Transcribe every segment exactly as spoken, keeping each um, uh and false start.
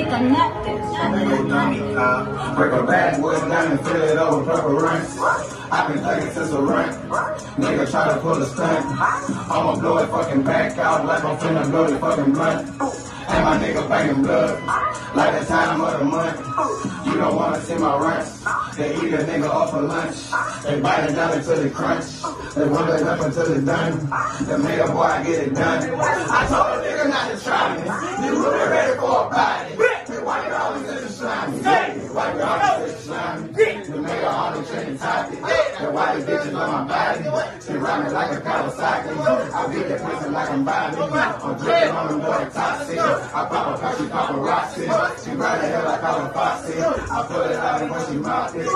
significa nothing. Break a backwood down and fill it over purple ranks. I've been thinking since a rent. Nigga try to pull a stunt. I'ma blow it fucking back out like I'm finna blow the fucking blunt. And my nigga banging blood like the time of the month. You don't wanna see my rents. They eat a nigga off for lunch. They bite it down until it crunch. They roll it up until it's done. The nigga boy get it done. I told a nigga not to try me. You really ready for a body. Why you always in the slimy? Why you always in the slimy? The nigga always training topic. The white bitches on my body. She ride me like a Kawasaki. I beat the pussy like I'm Bobby. I'm drinking on the boy toxic. I pop a pop, she pop a Roxy. She ride the hell like I'm a Foxy. I pull it out and when she mouth it.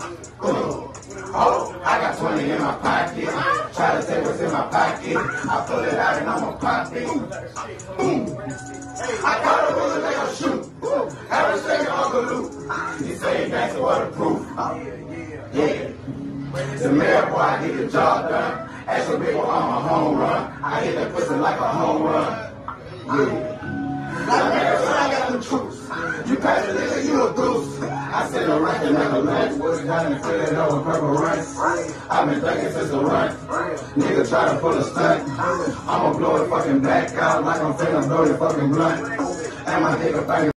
Oh, I got twenty in my pocket. Try to take what's in my pocket. I pull it out and I'ma pop it. I got a bullet like a shoot. Have a second Uncle Luke. He say that's waterproof. Yeah. The mayor boy, I get the job done. Extra big one on my home run. I hit that pussy like a home run. Yeah. Like man, I got the troops. You pass the nigga, you a goose. I said a record like a match. Wood down and fill it over purple ranks. I've been thinking since the run. Nigga try to pull a stunt. I'ma blow the fucking back out like I'm finna blow the fucking blunt. And my nigga banging.